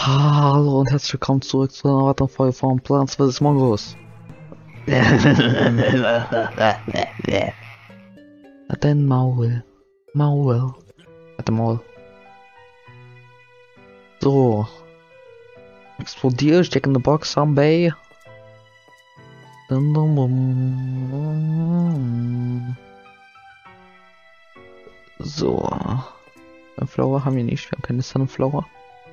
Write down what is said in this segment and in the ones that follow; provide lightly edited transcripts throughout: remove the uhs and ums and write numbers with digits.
Hallo und herzlich willkommen zurück zu einer weiteren Folge von Plants vs. Mongoose. Hat ein Maul. Hat ein Maul. So. Explodier, Jack in the Box, Someday. So. Sunflower haben wir nicht, wir haben keine Sunflower.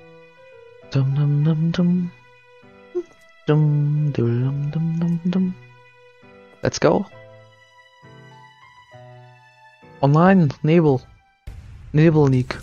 Let's go. Oh nein, Nebel. Nebelnik.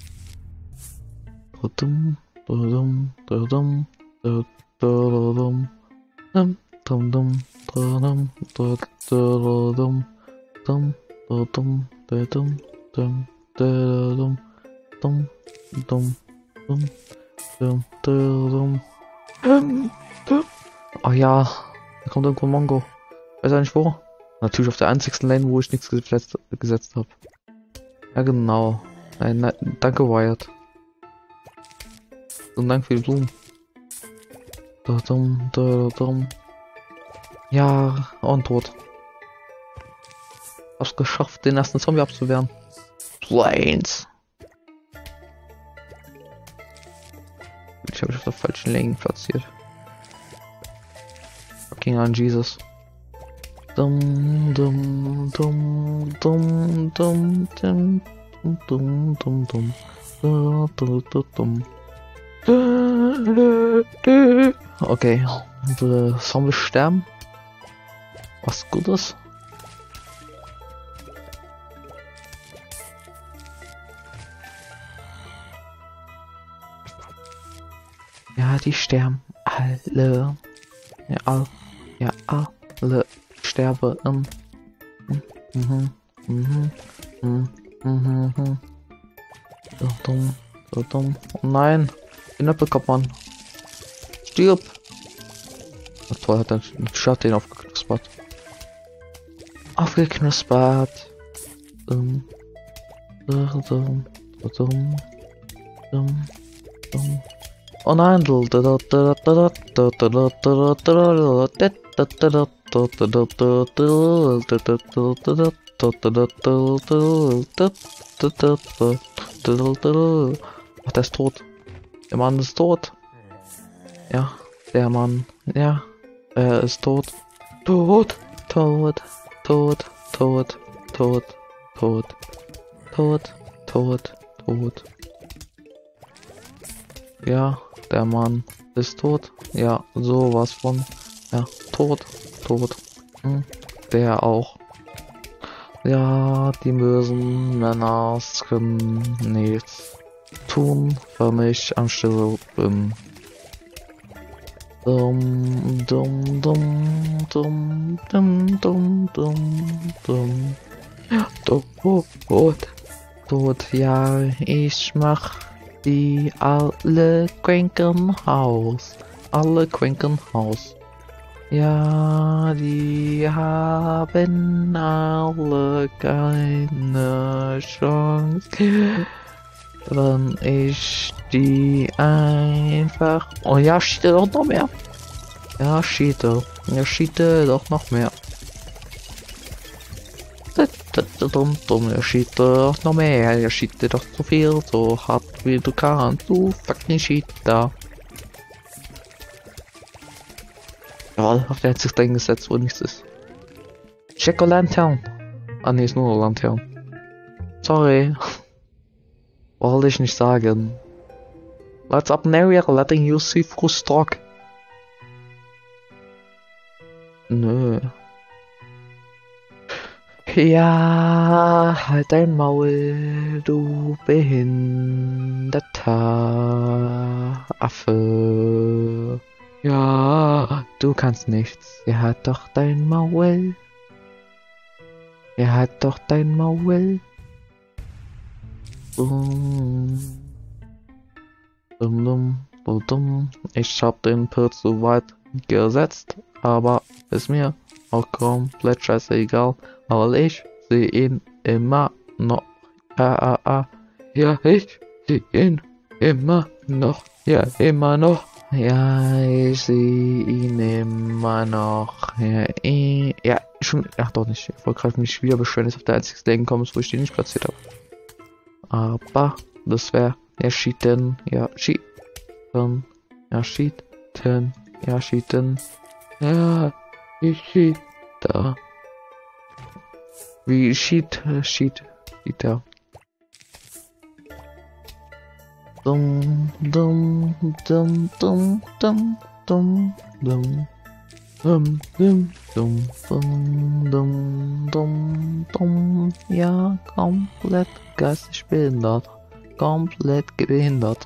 Oh ja, da kommt irgendwo ein Mongo. Weiß ja nicht wo. Natürlich auf der einzigsten Lane, wo ich nichts gesetzt habe. Ja genau. Nein, danke Wyatt. Und Dank für die Blumen. Ja, und tot. Hab's geschafft, den ersten Zombie abzuwehren. Plains. Ich habe mich auf der falschen Lane platziert. Fucking an Jesus. Okay, unsere Zombies sterben. Was gut ist. Ja, die sterben alle. Ja, alle sterben. So dumm. Oh nein, den bekommt man. Stirb. Oh, toll, hat er einen Schatten aufgeknuspert. Oh nein, ach, der ist tot. Der Mann ist tot. Ja, der Mann. Ja, er ist tot. Tot. Ja, der Mann ist tot. Ja, sowas von. Ja, tot. Der auch. Ja, die bösen Männer können nichts tun, für mich am Stirben. Tot, ja, ich mach die alle Krankenhaus. Ja, die haben alle keine Chance, wenn ich die einfach... Oh ja, schiete doch noch mehr. Ja, schiete doch noch mehr. Er schiete doch noch mehr. Er schiete doch so viel, so hart wie du kannst. Du fucking Cheater. Ja, auf der hat sich dann gesetzt, wo nichts ist. Check a Lantern. Ah ne, ist nur eine Lantern. Sorry. Wollte ich nicht sagen. Let's up now, we are letting you see through stock. Nö. Ja, halt dein Maul, du behinderter Affe. Ja, du kannst nichts. Er hat doch dein Maul. Ich hab den Pilz so weit gesetzt, aber ist mir auch komplett scheißegal, weil ich sehe ihn immer noch. Ja, ich sehe ihn immer noch, ja, immer noch. Ja, ich sehe ihn immer noch. Ja, ja, schon, ach doch nicht. Ich wollte gerade mich wieder beschweren, dass auf der einzige Lane kommst, wo ich den nicht platziert habe. Aber das wäre erschieden, ja, cheaten, erschieden, erschieden, ja, ich cheat da. Wie cheat da. Dum dum dum dum dum dum dum dum dum dum dum dum dum, ja, komplett geistig behindert, komplett behindert.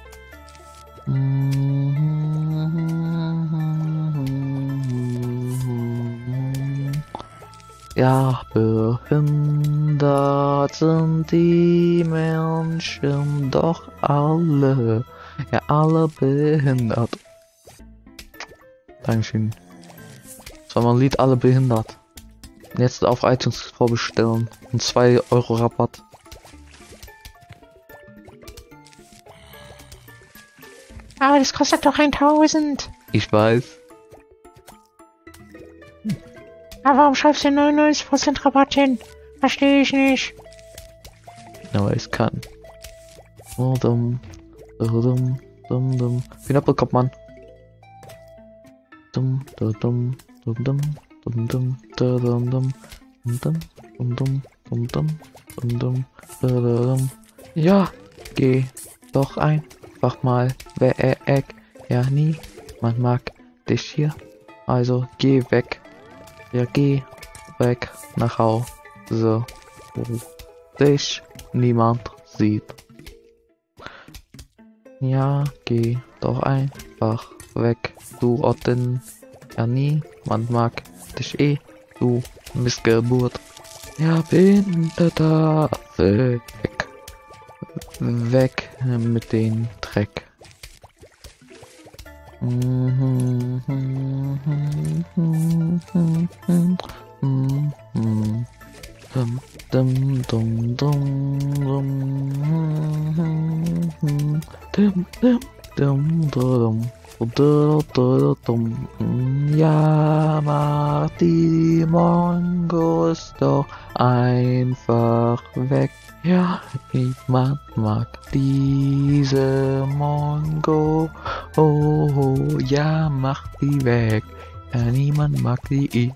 Ja, behindert sind die Menschen doch alle. Ja, alle behindert. Dankeschön. Das war mein Lied, alle behindert. Jetzt auf iTunes vorbestellen. Und 2 Euro Rabatt. Aber das kostet doch 1000. Ich weiß. Aber warum schreibst du 99% Rabatt hin? Verstehe ich nicht. Aber ich kann. Oh, dumm. Dumm. Dumm. Dumm. Wie bekommt man? Dumm. Dumm. Dumm. Dumm. Dumm. Dumm. Dumm. Dumm. Dumm. Dumm. Dumm. Dumm. Dumm. Dumm. Ja, geh doch einfach mal weg. Ja, niemand mag dich hier. Also geh weg. Ja, geh weg nach Hause, wo dich niemand sieht. Ja, geh doch einfach weg, du Otten. Ja, niemand mag dich du Missgeburt. Ja, bin da weg. Weg mit den Dreck. Ja, mach die Mongos doch einfach weg. Ja, niemand mag diese Mongo. Oh, ja, mach die weg. Ja, niemand mag die.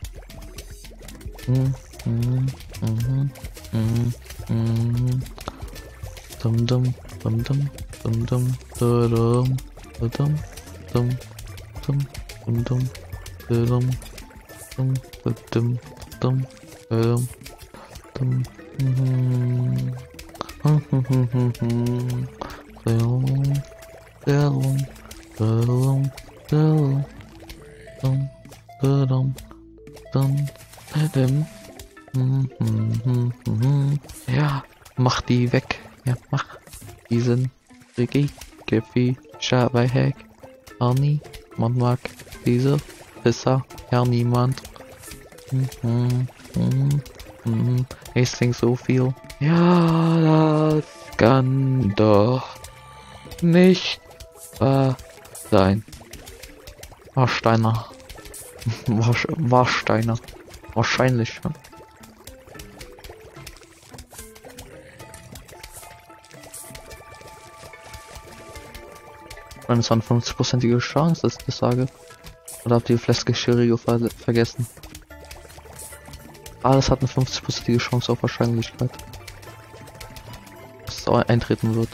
Dum dum dum dum dum dum dum dum dum dum dum dum dum dum dum dum dum dum. Ja, mach die weg. Ja, mach diesen Fischer weg. Ja, niemand mag diese Fischer. Ja, niemand. Ich sing so viel. Ja, das kann doch nicht wahr sein. Warsteiner. Warsteiner. Wahrscheinlich. Ja. Ich meine, es war eine 50%ige Chance, dass ich das sage. Oder habt ihr Fläschenschirige vergessen? Alles hat eine 50%ige Chance auf Wahrscheinlichkeit, dass es eintreten wird.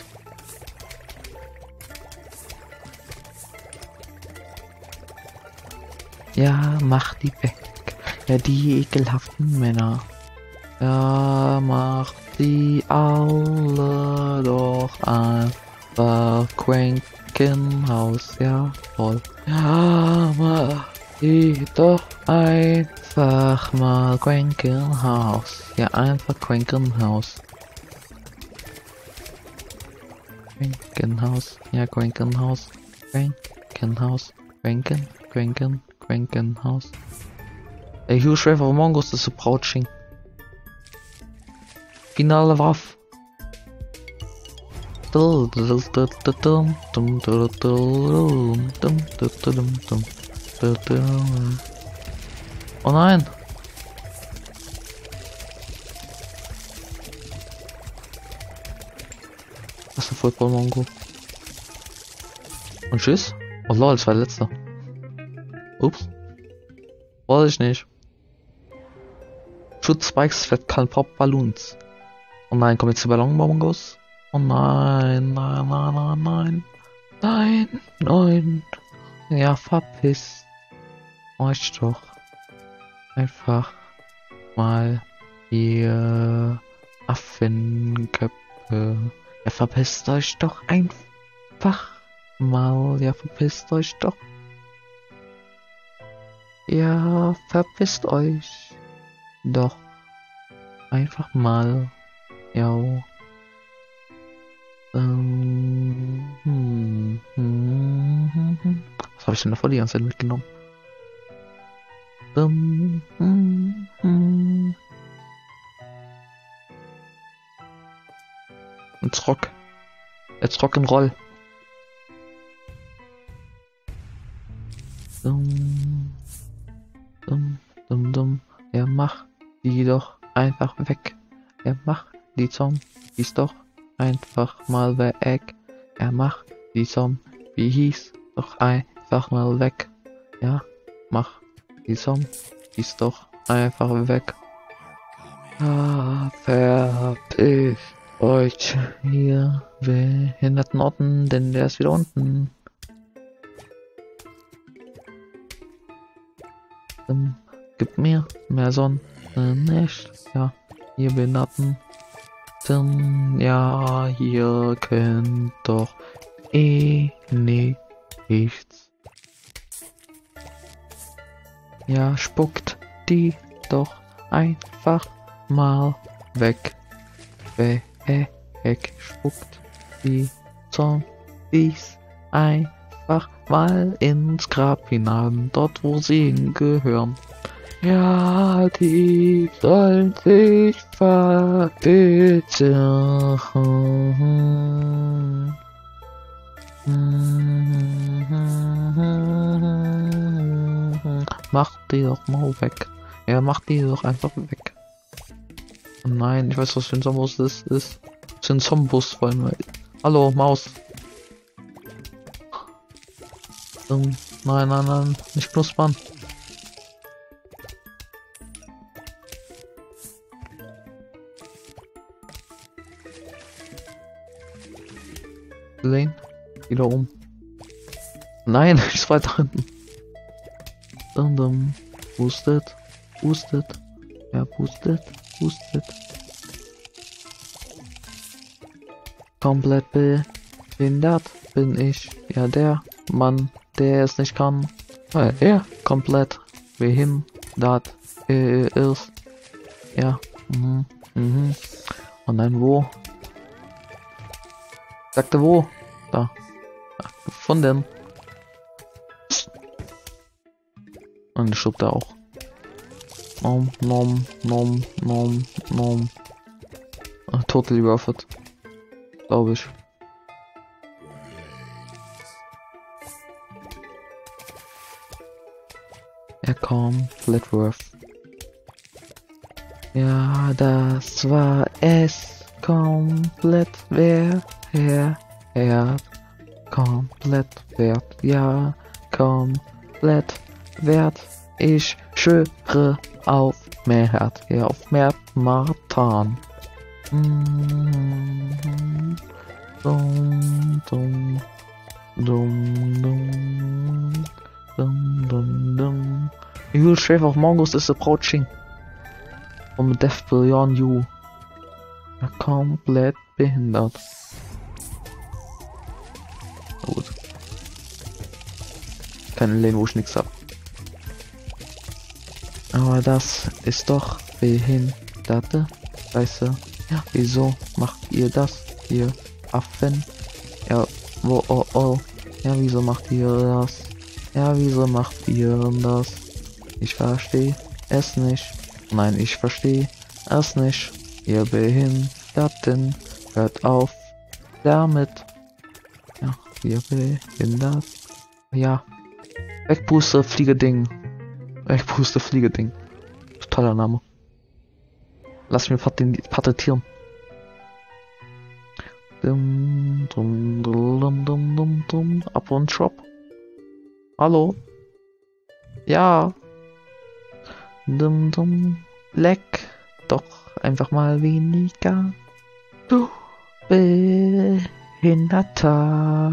Ja, mach die weg. Ja, die ekelhaften Männer. Ja, mach die alle doch einfach Quenkenhaus. Ja, voll. Ja, mach die doch einfach mal Quenkenhaus. Ja, einfach Quenkenhaus. Quenkenhaus. Ja, Quenkenhaus. Quenkenhaus. Quenkenhaus. Ey, Hugh Schreiber Mongos ist so Brautsching. Finale Waffe. Oh nein! Das ist ein Football Mongo. Und tschüss. Oh lol, das war der letzte. Ups. Weiß ich nicht. Shoot Spikes fett kein Pop Balloons. Oh nein, kommen jetzt die Ballonbongos? Oh nein, nein, nein, nein, nein. Nein, nein. Ja, verpisst euch doch. Einfach mal ihr Affenköpfe. Ja, verpisst euch doch einfach mal. Ja, verpisst euch doch. Ja, verpisst euch doch einfach mal. Ja. Was habe ich denn davor die ganze Zeit mitgenommen? Jetzt Rock'n'Roll. Ja, mach die doch einfach weg. Ja, mach die Zombies doch einfach mal weg. Ja, mach die Zombies doch einfach mal weg. Ja, mach die Zombies doch einfach weg. Ah, verpisst euch hier behinderten Orten, denn der ist wieder unten. Gib mir mehr Sonne, nicht? Ja, ihr Behinderten. Ja, ihr könnt doch nichts. Ja, spuckt die doch einfach mal weg. Spuckt die Zombies einfach mal ins Grab hinein, dort wo sie hingehören. Ja, die sollen sich verbieten. Mach die doch mal weg. Ja, mach die doch einfach weg. Oh nein, ich weiß, was für ein Zombus das ist. Das sind Zombus vor allem. Hallo, Maus. Nein, nein, nein, nicht knuspern. Gesehen? Wieder um. Nein, ich war da hinten. Boostet. Ja, boostet. Komplett behindert bin ich. Ja, der Mann, der es nicht kann, weil er komplett behindert ist. Ja. Und dann wo? Sagte wo? Da. Gefunden. Und ich schub da auch. Nom. Totally worth it. Glaube ich. Ja, komplett worth. Ja, das war es. Komplett wert. Komplett wert. Ja, komplett wert. Ich schwöre auf Mert. Ja, auf Mert Martan. You shave of mongoose is approaching from death beyond you. Ja, komplett behindert. Gut. Keine Lane, wo ich nix hab. Aber das ist doch behinderte Scheiße. Ja, wieso macht ihr das, ihr Affen? Ja, oh. Ja, wieso macht ihr das? Ja, wieso macht ihr das? Ich verstehe es nicht. Nein, ich verstehe es nicht. Ihr Behinderten, hört auf damit. Ja, wir behindert. Ja. Wegpuste, Fliegeding. Wegpuste, Fliegeding. Toller Name. Lass mich patentieren. Dum, dum, dum, dum, dum, dum. Up und Shop. Hallo? Ja. Dum, dum. Leck. Doch einfach mal weniger. Du behinderter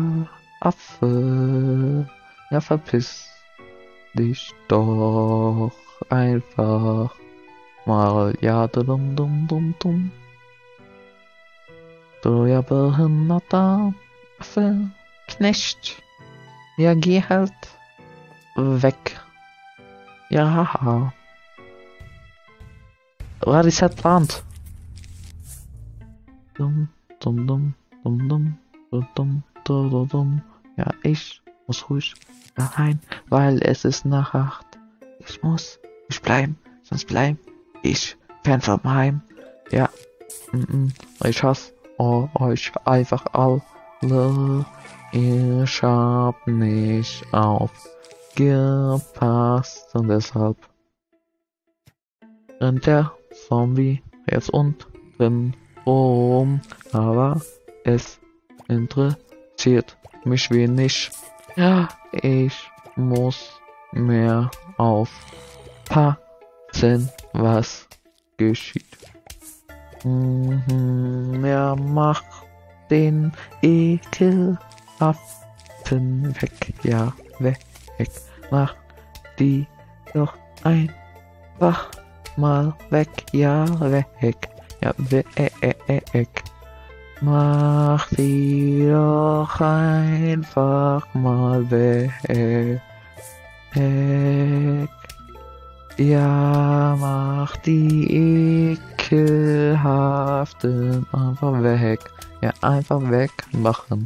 Affe. Ja, verpiss dich doch einfach mal. Ja, dum, dum, dum, dum. Du ja behinderter Affe. Knecht. Ja, geh halt weg. Ja. War ist halt plant. Dum, dum, dum, dum, dum, dum, dum, dum, dum. Ja, ich muss ruhig daheim, weil es ist Nacht. Ich muss nicht bleiben, sonst bleib ich fern vom Heim. Ja, ich hasse euch einfach alle. Ich hab nicht aufgepasst und deshalb rennt der Zombie jetzt unten rum, aber es interessiert mich wenig. Ja, ich muss mehr aufpassen, was geschieht. Er macht den ekelhaften weg, ja, weg, mach die doch einfach mal weg, ja, weg, ja, weg. Mach die doch einfach mal weg. Ja, mach die ekelhaften einfach weg. Ja, einfach wegmachen.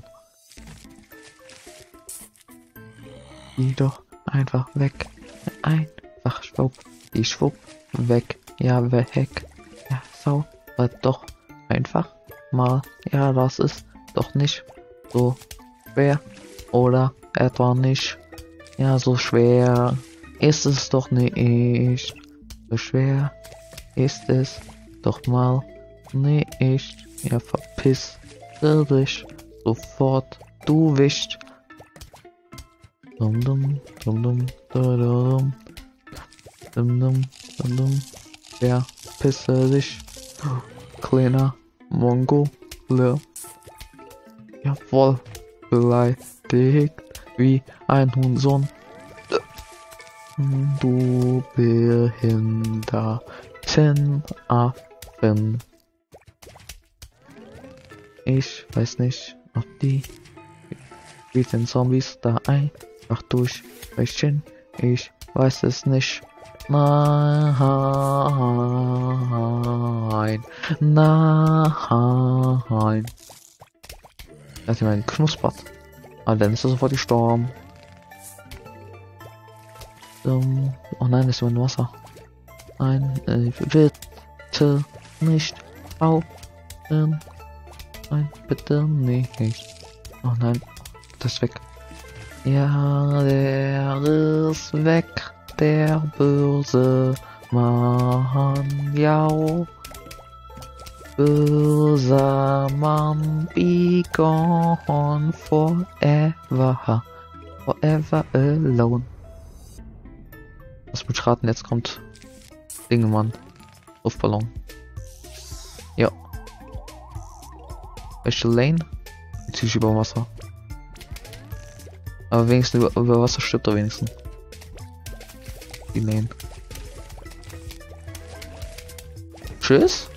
Die doch einfach weg. Einfach schwupp. Die schwupp weg. Ja, weg. Ja, so. Wird doch einfach mal. Ja, das ist doch nicht so schwer. Oder etwa nicht. Ja, so schwer ist es doch nicht. So schwer ist es doch mal nicht. Ja, verpiss dich sofort, du Wicht. Dum dum dum dum dum dum dum dum. Ja, pisse dich, kleiner Mongole. Jawohl, beleidigt wie ein Huhnsohn. Du behinderten Affen. Ich weiß nicht, ob die diesen Zombies da einfach durchbrechen. Ich weiß es nicht. Nein. Das ist mein Knuspert. Aber dann ist er sofort gestorben. Oh nein, das ist mein Wasser. Nein, bitte nicht aufhören. Nein, bitte nicht. Oh nein, das ist weg. Ja, der ist weg. Der böse Mann, ja. Böser Mann, be gone forever. Forever alone. Lass mich raten, jetzt kommt Dingemann. Luftballon. Ja. Welche Lane? Jetzt zieh ich über Wasser. Aber wenigstens über Wasser stirbt er wenigstens. Die Lane. Tschüss.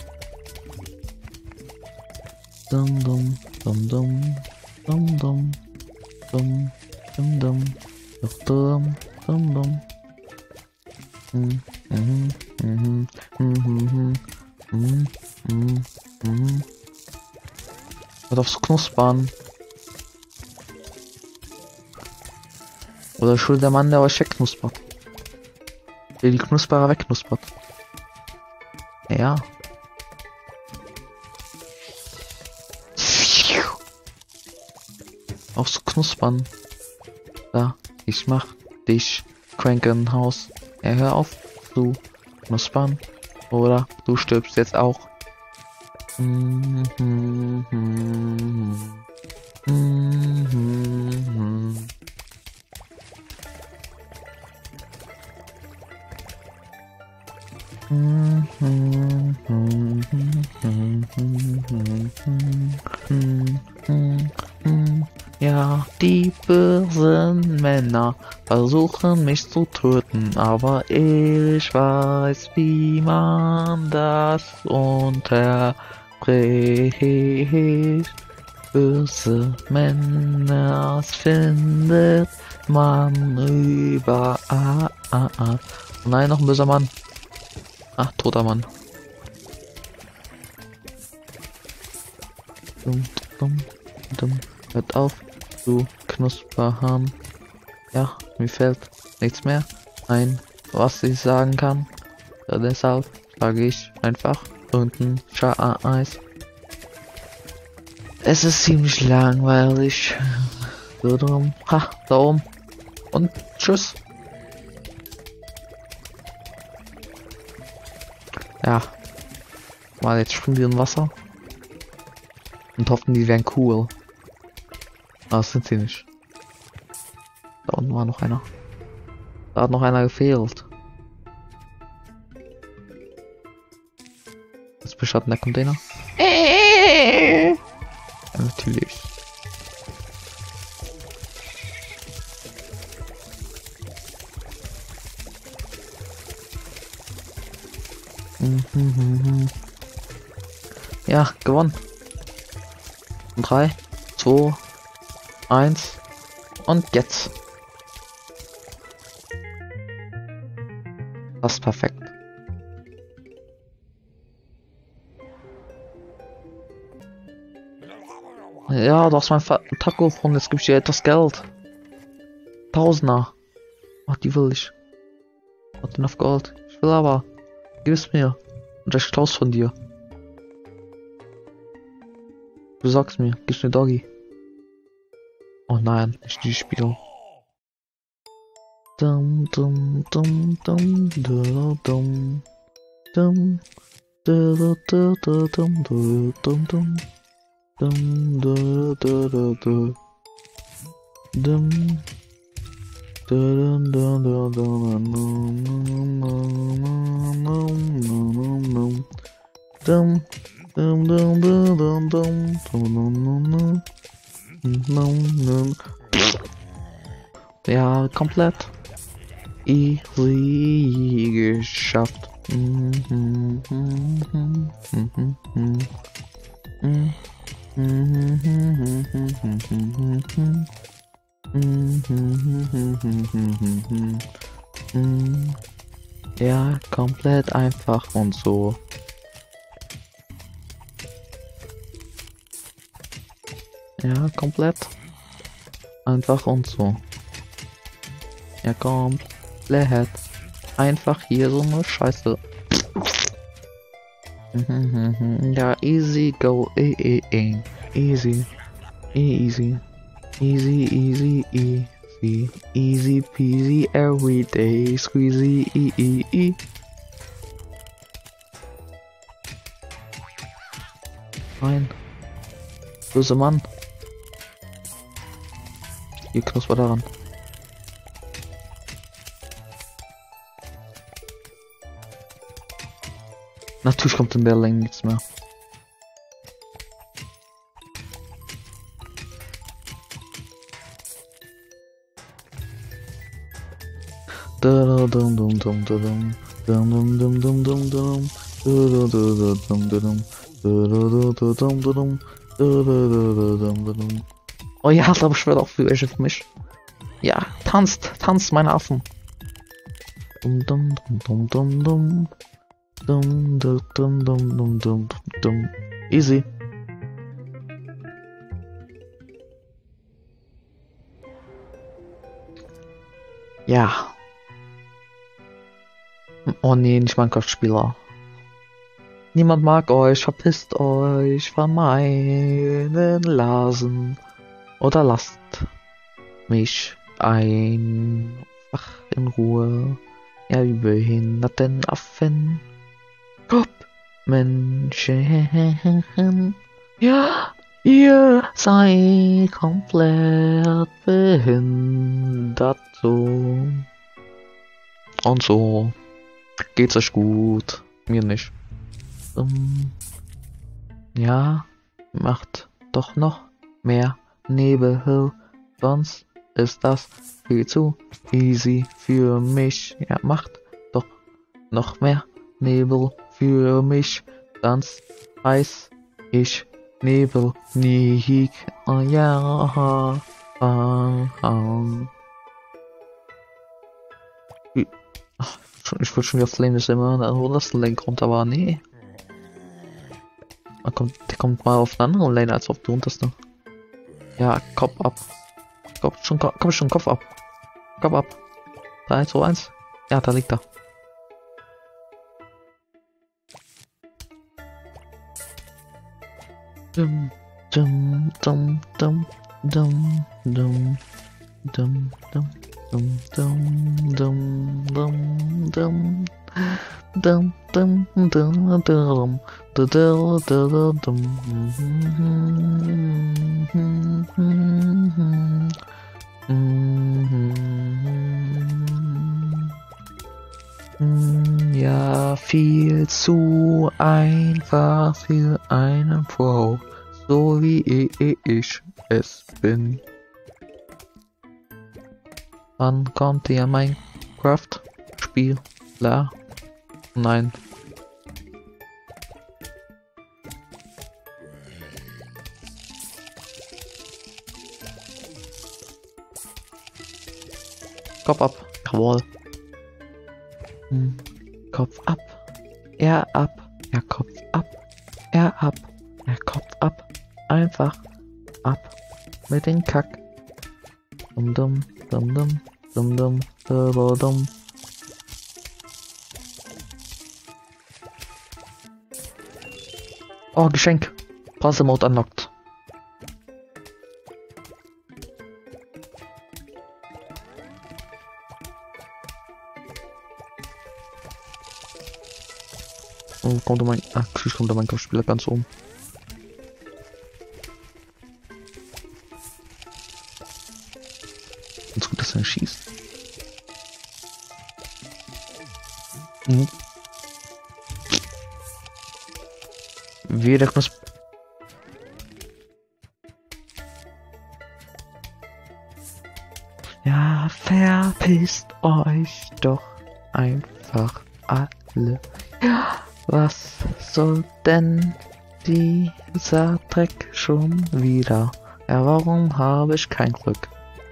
Dum dum dum dum dum dum dum dum dum dum dum dum. Wird aufs Knuspern. Oder schuld der Mann, der euch wegknuspert. Der die Knusperer wegknuspert. Ja. Auch so knuspern. Da, ich mach dich Krankenhaus. Ja, hör auf zu knuspern. Oder du stirbst jetzt auch. Ja, die bösen Männer versuchen mich zu töten, aber ich weiß, wie man das unterbricht. Böse Männer findet man überall. Nein, noch ein böser Mann. Ach, toter Mann. Dumm. Hört auf, du Knusperhahn. Ja, mir fällt nichts mehr ein, was ich sagen kann. Ja, deshalb sage ich einfach unten Scheiß. Es ist ziemlich langweilig. So drum. Ha, da oben. Und tschüss. Ja. Mal jetzt schwimmen wir im Wasser. Und hoffen, die wären cool. Aber das sind sie nicht. Da unten war noch einer. Da hat noch einer gefehlt. Jetzt beschatten der Container. Ja, natürlich. Ja, gewonnen. 3, 2, 1 und jetzt. Das ist perfekt. Ja, du hast mein Taco gefunden, jetzt gebe ich dir etwas Geld. Tausender. Ach, die will ich. Hat den auf Gold. Ich will aber. Gib es mir. Und ich klaus von dir. Du sagst mir, gib mir Doggy. Oh nein, nicht die Spiel. Dum dum dum dum dum dum dum dum dum dum dum dum ja, komplett easy geschafft. Ja, komplett einfach und so. Ja, komplett einfach und so. Ja, komplett einfach hier so eine Scheiße. Ja, easy go, easy, easy, easy peasy every day, squeezy, Nein, böse Mann. Hier knusper daran. Natürlich kommt in der Länge nichts mehr. Oh ja, aber ich werde auch für welche für mich. Ja, tanzt meine Affen. Easy. Ja. Oh nee, nicht Minecraft-Spieler. Niemand mag euch, verpisst euch von meinen Lasen. Oder lasst mich einfach in Ruhe. Ja, wie behinderten Affen. Kopf, Menschen. Ja, ihr seid komplett behindert so. Und so geht's euch gut. Mir nicht. Ja, macht doch noch mehr Nebel, sonst ist das viel zu easy für mich. Ja, macht doch noch mehr Nebel für mich, sonst weiß ich Nebel nie. Oh ja, ich wollte schon wieder Flame das immer, wo das Lane kommt, aber nee. Der kommt mal auf eine andere Lane als auf die unterste. Ja, Kopf ab. Komm schon, Kopf ab. Kopf ab. 3, 2, 1. Ja, da liegt er. Dum, dum, dum, dum, dum, dum, dum, dum, dum, dum, dum, dum, dum. Dum dum dum dum dum dum dum. Ja, viel zu einfach für eine Pro, so wie ich es bin. Wann kommt ihr Minecraft-Spieler? Nein. Kopf ab. Jawohl. Kopf ab. Er ab. Ja, Kopf ab. Er ab. Ja, Kopf ab. Einfach ab. Mit den Kack. Dum dum dum dum dum dum dum dum. Oh, Geschenk. Puzzle Mode unlocked. Oh, kommt mein... Ah, kommt der Minecraft-Spieler ganz oben. Ganz gut, dass er schießt. Wie der Knusp... Ja, verpisst euch doch einfach alle. Ja, was soll denn dieser Dreck schon wieder? Ja, warum habe ich kein Glück?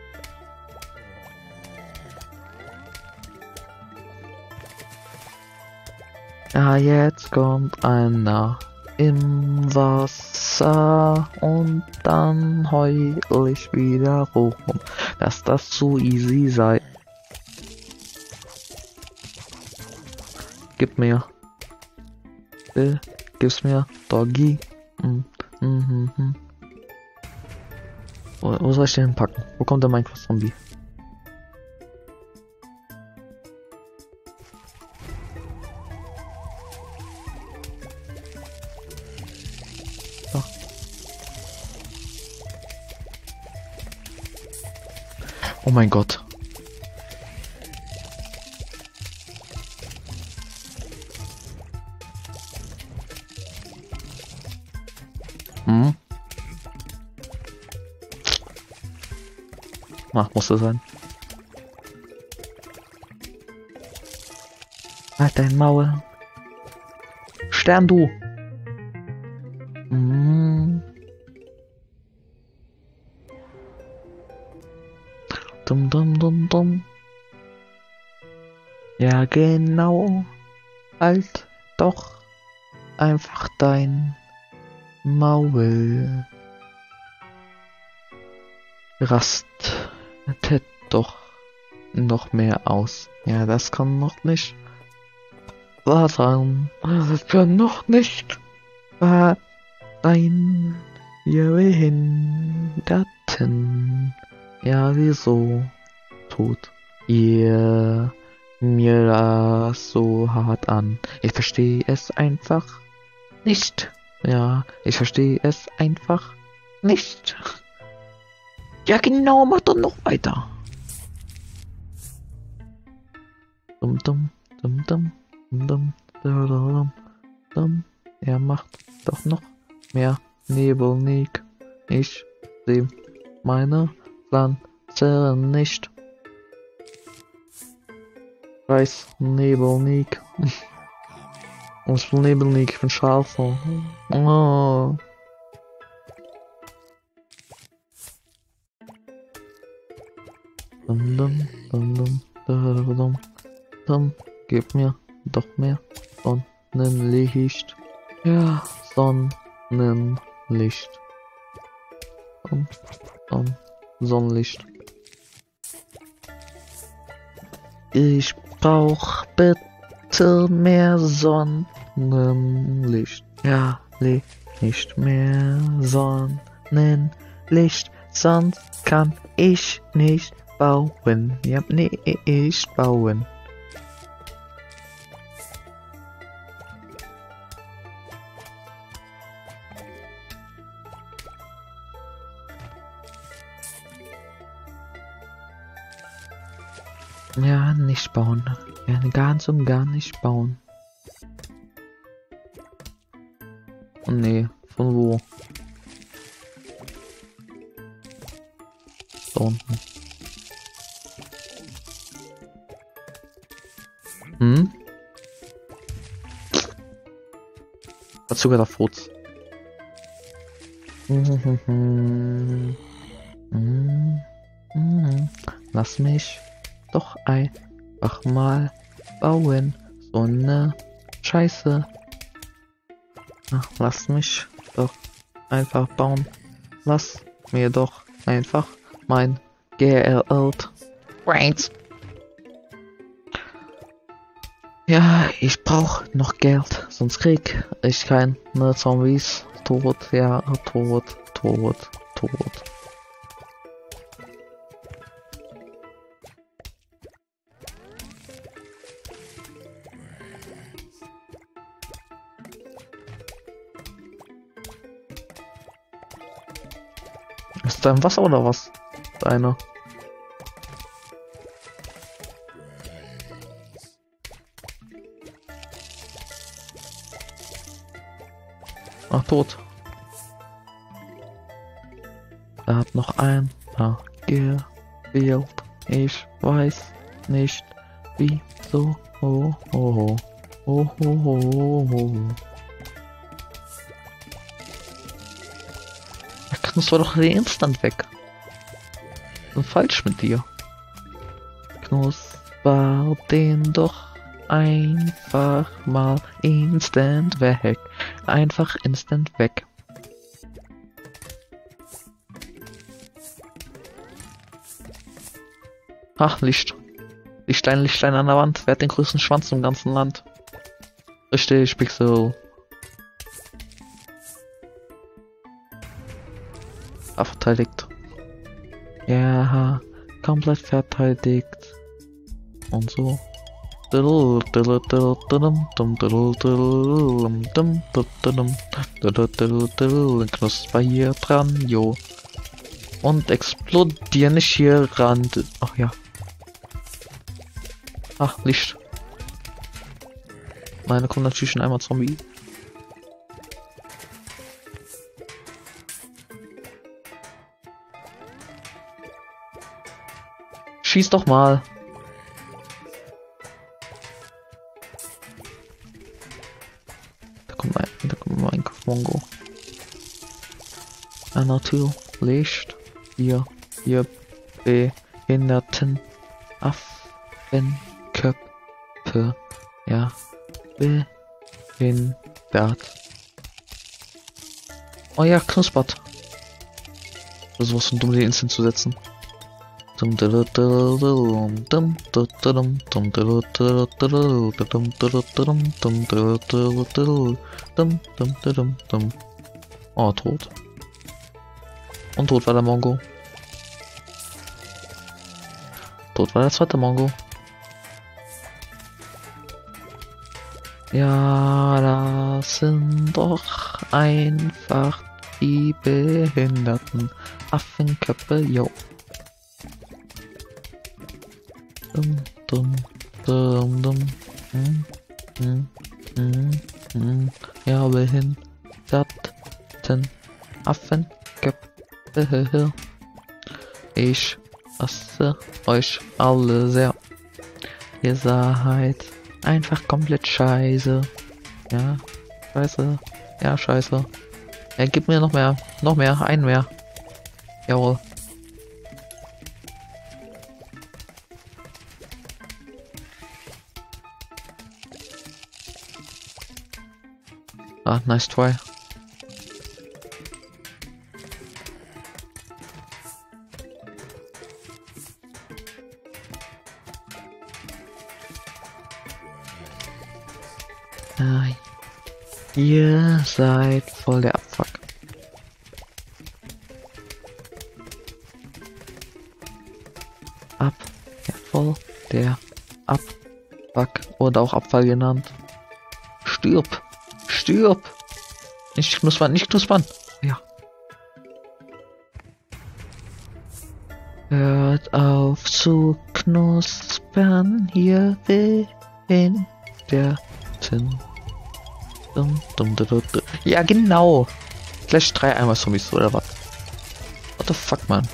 Ja, jetzt kommt einer im Wasser und dann heul ich wieder rum, dass das zu easy sei. Gib mir. Gib's mir, Doggy. Wo soll ich den hinpacken? Wo kommt der Minecraft-Zombie? Oh mein Gott. Ach, musste sein. Halt dein Maul. Stern, du. Dum dum dum dum. Ja, genau. Halt doch einfach dein Maul. Rastet doch noch mehr aus. Ja, das kann noch nicht wahr sein. Das kann noch nicht wahr sein. Ihr Behinderten. Ja, wieso tut ihr mir das so hart an? Ich verstehe es einfach nicht. Ja, ich verstehe es einfach nicht. Ja, genau, mach doch noch weiter. Dum dum dum dum dum dum dum dum. Er macht doch noch mehr Nebelnik. Ich sehe meine Pflanze nicht. Scheiß Nebelnik. Was für Nebelnik? Ich bin Schafe. Oh. Dum dum dum dum dum dum dum. Gib mir doch mehr Sonnenlicht. Ja, Sonnenlicht. Sonnenlicht. Ich brauch bitte mehr Sonnenlicht. Ja, nicht mehr Sonnenlicht, sonst kann ich nicht bauen. Ja, nicht bauen. Ja, nicht bauen. Ja, ganz und gar nicht bauen. Oh nee, von wo? Da unten. Hm? Hat sogar der Furz. Lass mich doch einfach mal bauen. So eine Scheiße. Ach, lass mich doch einfach bauen. Lass mir doch einfach mein Geld. Brains. Ja, ich brauch noch Geld, sonst krieg ich keine Zombies. Tot, ja, tot. Ist da im Wasser oder was? Deine. Ach, tot. Er hat noch ein paar gewählt. Ich weiß nicht wieso. Oh. Er knusper doch den Instant weg. Was ist falsch mit dir? Knusper den doch einfach mal instant weg. Einfach instant weg. Ach, Licht. Lichtlein an der Wand. Wer hat den größten Schwanz im ganzen Land? Richtig, Pixel. Verteidigt. Ja, komplett verteidigt. Und so. Knusper hier dran, jo. Und explodieren nicht hier ran. Ach ja. Ach, Licht. Meine kommt natürlich schon einmal Zombie. Schieß doch mal. Da kommt mein Mongo. Ja, natürlich. Hier behinderten Affenköpfe. Ja, behindert. Oh ja, knuspert. Das ist was für ein dumm, den Instant zu setzen. Oh, tot. Und tot war der Mongo. Tot war der zweite Mongo. Ja, das sind doch einfach die behinderten Affenköpfe, yo. Dum, dum, dum, dum. Ja, behinderten Affenköpfe. Ich hasse euch alle sehr. Ihr seid einfach komplett scheiße. Ja, scheiße. Ja, scheiße. Ja, gib mir noch mehr. Noch mehr. Einen mehr. Jawohl. Ah, nice try. Ihr seid voll der Abfuck. Ja, voll der Abfuck. Oder auch Abfall genannt. Stirb! Stirb! Nicht knuspern, nicht knuspern! Ja. Hört auf zu knuspern, hier in der Tin. Ja, genau. Gleich 3 einmal Zombies, oder was? What the fuck, man?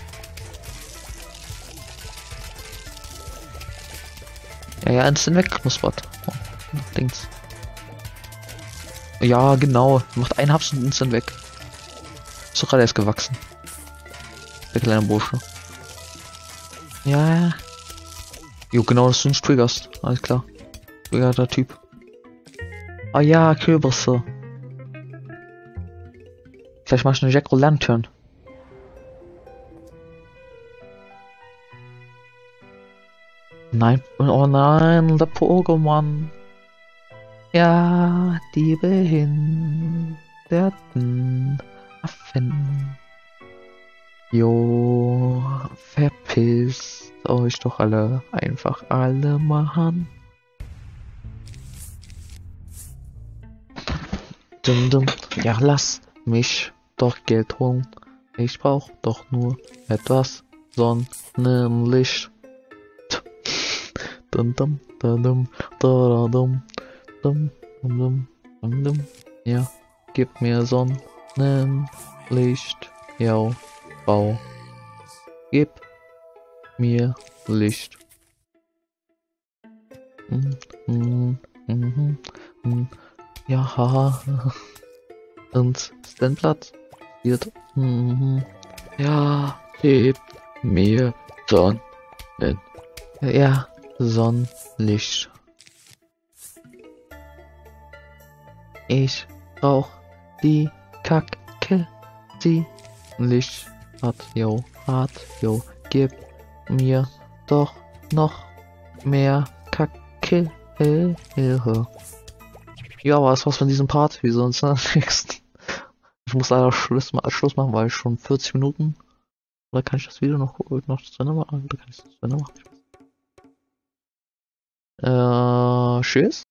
Ja, instant weg, Knuspert. Oh, Dings. Ja, genau. Macht einen Haps und instant weg. Ist doch gerade erst gewachsen. Der kleine Bursche. Ja. Jo, genau, dass du uns triggerst. Alles klar. Triggerter Typ. Ah ja, Kürbisse. Vielleicht mach ich eine Jack-O-Lantern. Nein, oh nein, der Pokémon. Ja, die behinderten Affen. Jo, verpisst euch doch alle, einfach alle Mann. Ja, lass mich doch Geld holen. Ich brauch doch nur etwas Sonnenlicht. Ja, gib mir Sonnenlicht. Ja, Bau. Gib mir Licht. Ja, haha. Und Standplatz wird. Ja, gib mir Sonnen. Ja, Sonnenlicht. Ich brauch die Kacke, die Licht hat, yo, gib mir doch noch mehr Kacke. Ja, aber das war's von diesem Part, wie sonst nächsten. Ich muss leider Schluss machen, weil schon 40 Minuten. Oder kann ich das Video noch zu Ende machen? Oder kann ich das zu Ende machen? Tschüss.